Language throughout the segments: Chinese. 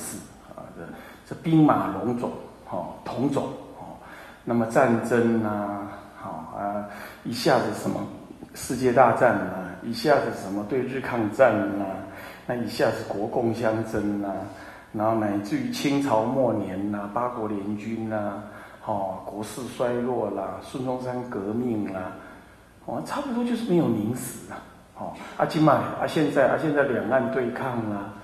事啊，这兵马戎种同种那么战争啊，一下子什么世界大战啊，一下子什么对日抗战啊，那一下子国共相争啊，然后乃至于清朝末年呐，八国联军呐，国势衰落啦，孙中山革命啦，差不多就是没有宁死啊。现在两岸对抗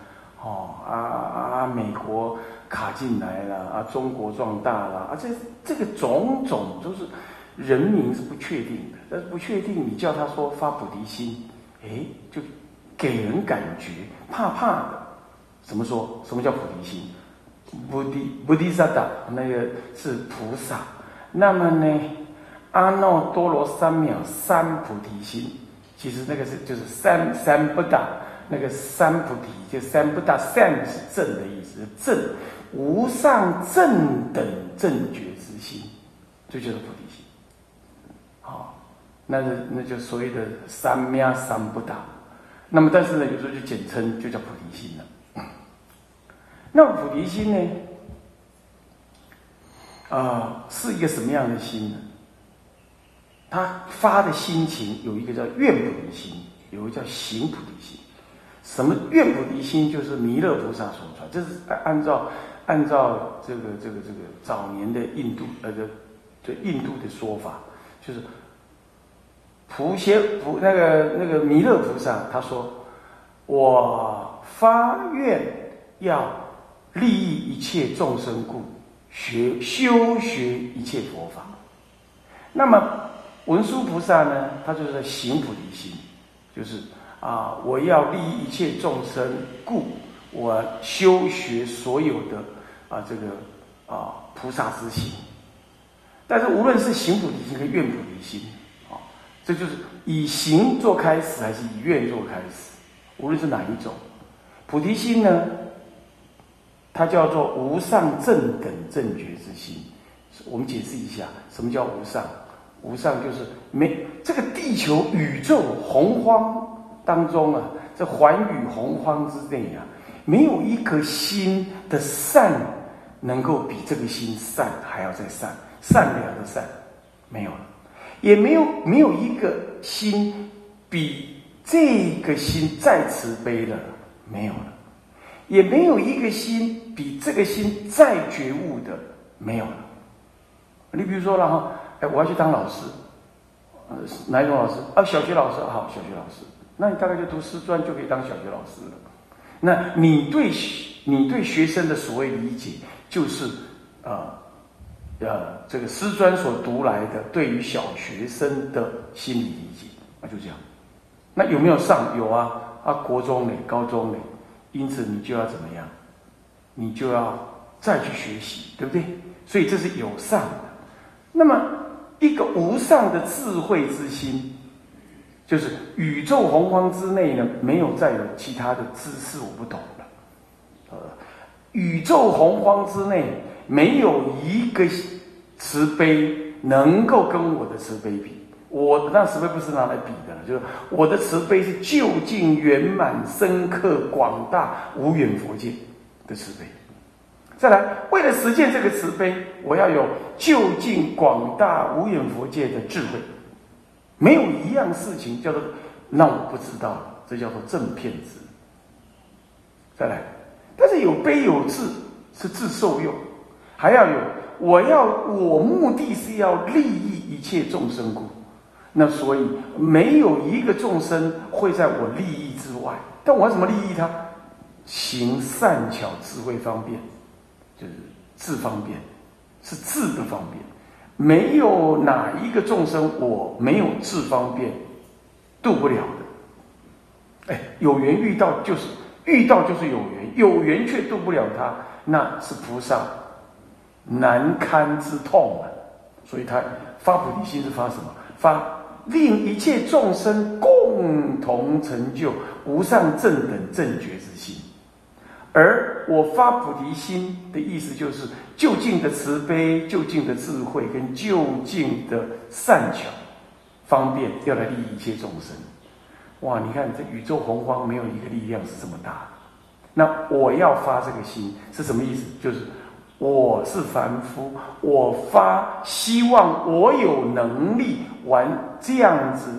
啦，美国卡进来了中国壮大了这个种种都是人民是不确定的，但是不确定你叫他说发菩提心，就给人感觉怕怕的。怎么说？什么叫菩提心？菩提萨达那个是菩萨，那么呢，阿耨多罗三藐三菩提心，其实那个就是三不达，那个三菩提就三不达，三是正的意思，正无上正等正觉之心，这就是菩提心。那就所谓的三藐三不达。那么但是呢，有时候就简称就叫菩提心了。那菩提心呢，是一个什么样的心呢？他发的心情有一个叫愿菩提心，有一个叫行菩提心。什么愿菩提心？就是弥勒菩萨所传，这是按照这个早年的印度印度的说法，就是那个弥勒菩萨他说，我发愿要利益一切众生故，修学一切佛法。那么文殊菩萨呢，他就是在行菩提心，就是我要利益一切众生故，我修学所有的菩萨之行。但是无论是行菩提心跟愿菩提心这就是以行做开始还是以愿做开始，无论是哪一种，菩提心呢，它叫做无上正等正觉之心。我们解释一下，什么叫无上？无上就是这个地球宇宙洪荒当中这寰宇洪荒之内没有一颗心的善能够比这个心善还要再善，善良的善没有了，也没有一个心比这个心再慈悲了，没有了，也没有一个心比这个心再觉悟的没有了。你比如说了我要去当老师，哪一种老师小学老师，好，小学老师，那你大概就读师专就可以当小学老师了。那你对学生的所谓理解，就是这个师专所读来的对于小学生的心理理解，就这样。那有没有上？有国中嘞，高中嘞，因此你就要怎么样？你就要再去学习，对不对？所以这是有上的。那么一个无上的智慧之心，就是宇宙洪荒之内呢，没有再有其他的知识我不懂了。宇宙洪荒之内，没有一个慈悲能够跟我的慈悲比。我那慈悲不是拿来比的，就是我的慈悲是究竟圆满、深刻、广大、无远佛界的慈悲。再来，为了实践这个慈悲，我要有究竟广大无远佛界的智慧。没有一样事情叫做让我不知道了，这叫做正遍知。再来，但是有悲有智是自受用，还要有我目的是要利益一切众生故。那所以没有一个众生会在我利益之外，但我要怎么利益他？行善巧智慧方便，就是智方便，是智的方便。没有哪一个众生我没有智方便度不了的。有缘遇到就是有缘，有缘却度不了他，那是菩萨难堪之痛所以他发菩提心是发什么？发令一切众生共同成就无上正等正觉之心。而我发菩提心的意思就是究竟的慈悲、究竟的智慧跟究竟的善巧方便，要来利益一切众生。哇，你看这宇宙洪荒没有一个力量是这么大的， 那我要发这个心是什么意思？就是我是凡夫，我发希望我有能力玩这样子，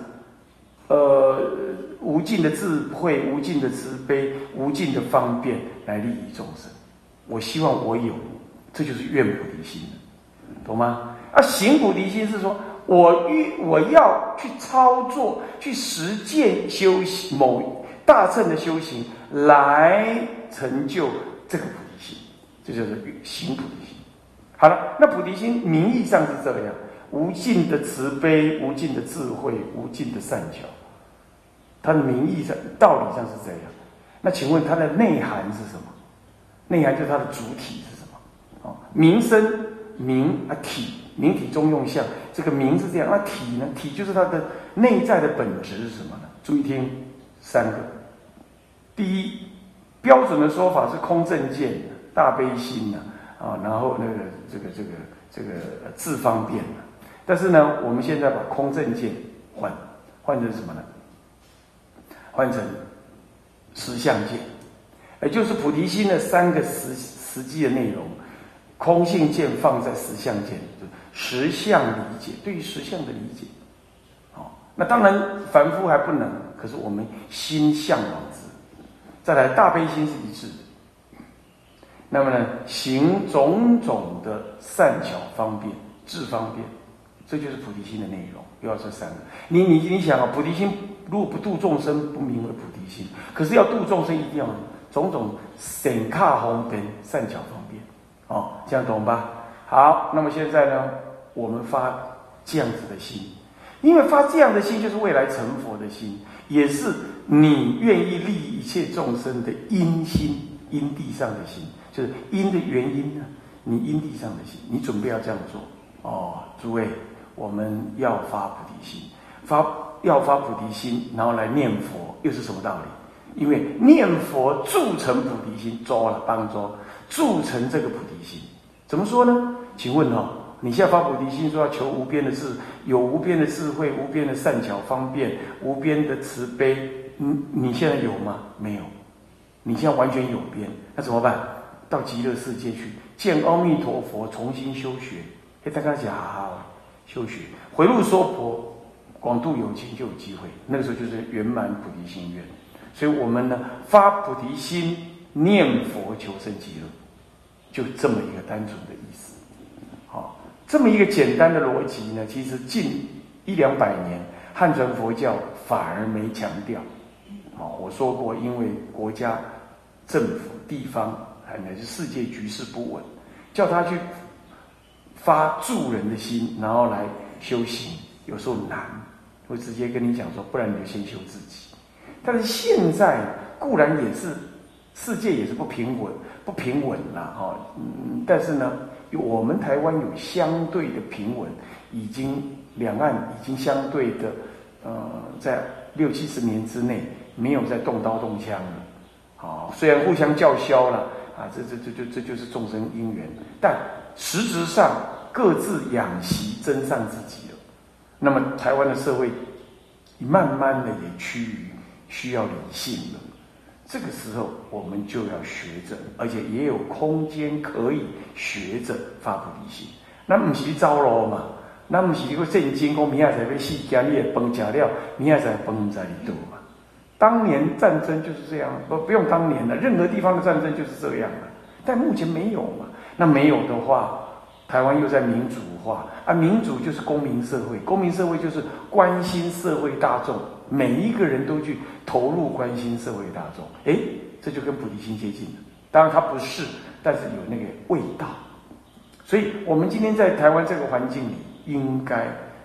无尽的智慧、无尽的慈悲、无尽的方便来利益众生。我希望我有，这就是愿菩提心，懂吗？行菩提心是说我要去操作、去实践修行某大乘的修行，来成就这个菩提心，这就是行菩提心。好了，那菩提心名义上是这样：无尽的慈悲、无尽的智慧、无尽的善巧。它的名义上、道理上是这样。那请问它的内涵是什么？内涵就是它的主体是什么？名生名体，名体中用相。这个名是这样，那体呢？体就是它的内在的本质是什么呢？注意听三个。第一，标准的说法是空正见、大悲心然后那个这个自方便但是呢，我们现在把空正见换成什么呢？换成实相见，也就是菩提心的三个实际的内容。空性见放在实相见，实相理解，对于实相的理解。那当然凡夫还不能，可是我们心向往之。再来，大悲心是一致的。那么呢，行种种的善巧方便、智方便，这就是菩提心的内容。又要这三个，你想菩提心如果不度众生，不名为菩提心。可是要度众生，一定要种种显卡方便、善巧方便。这样懂吧？好，那么现在呢，我们发这样子的心，因为发这样的心就是未来成佛的心，也是你愿意利益一切众生的因心、因地上的心，就是因的原因呢。你因地上的心，你准备要这样做诸位，我们要发菩提心，要发菩提心，然后来念佛，又是什么道理？因为念佛铸成菩提心，帮助铸成这个菩提心。怎么说呢？请问你现在发菩提心，说要求无边的有无边的智慧、无边的善巧方便、无边的慈悲，你现在有吗？没有。你现在完全有边，那怎么办？到极乐世界去见阿弥陀佛，重新修学。大家讲修学，回路娑婆，广度有情就有机会。那个时候就是圆满菩提心愿。所以我们呢，发菩提心，念佛求生极乐，就这么一个单纯的意思。这么一个简单的逻辑呢，其实近100-200年，汉传佛教反而没强调。我说过，因为国家、政府、地方乃至世界局势不稳，叫他去发助人的心，然后来修行，有时候难。会直接跟你讲说，不然你就先修自己。但是现在固然也是世界也是不平稳啦，但是呢，我们台湾有相对的平稳，两岸已经相对的在60-70年之内没有再动刀动枪了。虽然互相叫嚣了这就是众生因缘，但实质上各自养习增上自己了。那么台湾的社会慢慢的也趋于需要理性了。这个时候我们就要学着，而且也有空间可以学着发菩提心。那不是走路嘛，那不是你个震惊说明仔载要死，今日的饭吃了，明仔载饭不知道你倒嘛。当年战争就是这样，不用当年了，任何地方的战争就是这样了。但目前没有嘛，那没有的话，台湾又在民主化民主就是公民社会，公民社会就是关心社会大众，每一个人都去投入关心社会大众，这就跟菩提心接近了。当然它不是，但是有那个味道。所以我们今天在台湾这个环境里，应该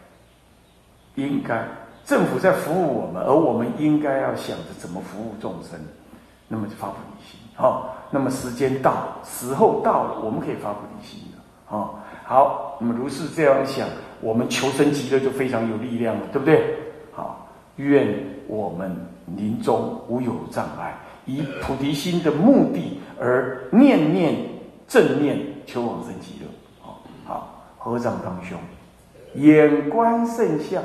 政府在服务我们，而我们应该要想着怎么服务众生，那么就发菩提心。那么时间到了，时候到了，我们可以发菩提心了。好，那么如是这样想，我们求生极乐就非常有力量了，对不对？好，愿我们临终无有障碍，以菩提心的目的而念念正念求往生极乐。好，合掌当胸，眼观圣像，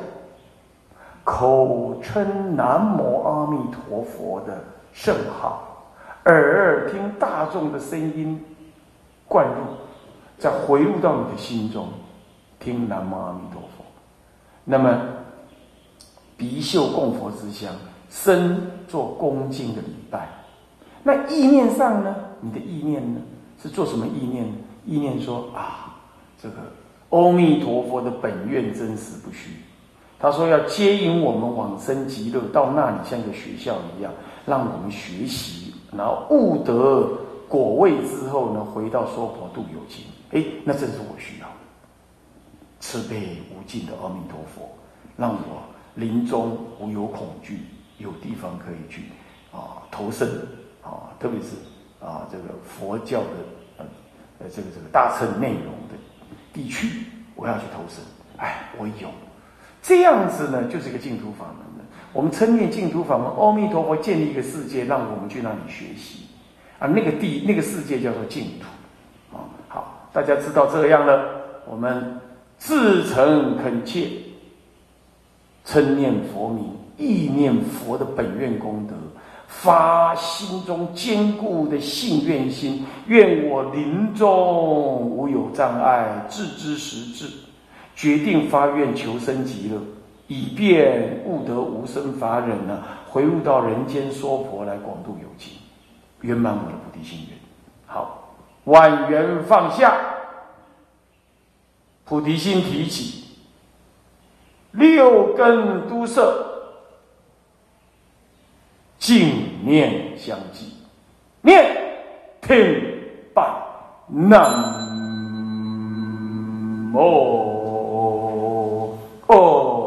口称南无阿弥陀佛的圣号， 耳听大众的声音灌入，再回入到你的心中，听南无阿弥陀佛。那么鼻嗅供佛之香，身做恭敬的礼拜。那意念上呢？你的意念呢？是做什么意念？意念说啊，这个阿弥陀佛的本愿真实不虚。他说要接引我们往生极乐，到那里像一个学校一样，让我们学习，然后悟得果位之后呢，回到娑婆度有情。那正是我需要的。慈悲无尽的阿弥陀佛，让我临终无有恐惧，有地方可以去投生特别是这个佛教的这个大乘内容的地区，我要去投生。我有这样子呢，就是一个净土法门了。我们称念净土法门，阿弥陀佛建立一个世界，让我们去那里学习那个世界叫做净土好，大家知道这样了，我们自诚恳切称念佛名，意念佛的本愿功德，发心中坚固的信愿心，愿我临终无有障碍，置之实至，决定发愿求生极乐，以便悟得无生法忍回入到人间娑婆来广度有情，圆满我的菩提心愿。好，万缘放下，菩提心提起，六根都摄，净念相继，念听拜南无阿